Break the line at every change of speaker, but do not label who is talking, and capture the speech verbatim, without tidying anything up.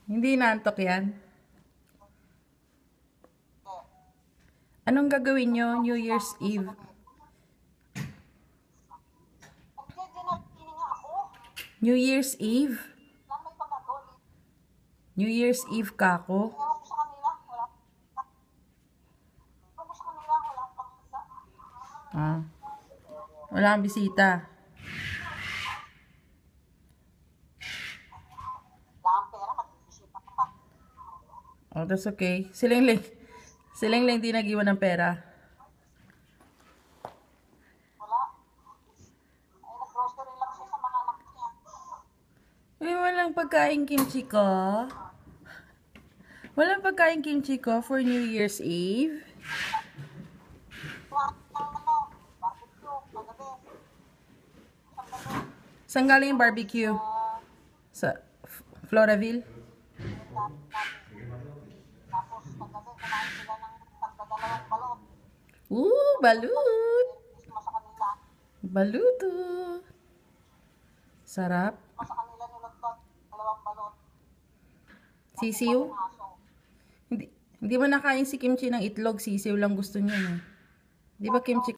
Hindi naantok yan. Anong gagawin nyo New Year's Eve? New Year's Eve? New Year's Eve ka ako? Ah. Wala kang bisita. Oh, that's okay. Siling lang. Siling lang hindi nag-iwan ng pera. Ay, walang pagkain kimchi ko. Walang pagkain kimchi ko for New Year's Eve. Saan galing yung barbecue? Sa Floraville? Ooh, balut! Baluto! Sarap. Sisiw? Hindi, hindi mo nakain si kimchi ng itlog. Sisiw lang gusto niya. Eh. Di ba kimchi